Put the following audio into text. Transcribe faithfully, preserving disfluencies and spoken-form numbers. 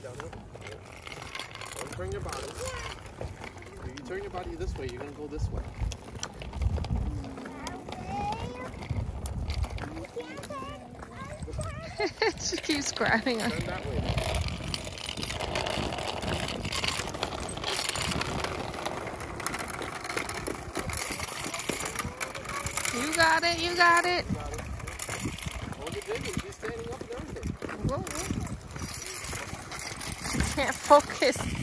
downhill. Yeah. Don't turn your body. If you turn your body this way, you're going to go this way. She keeps grabbing her. Turn that way. You got it, you got it. You got it. Hold it big and she's standing up and everything. Whoa, whoa. Can't focus.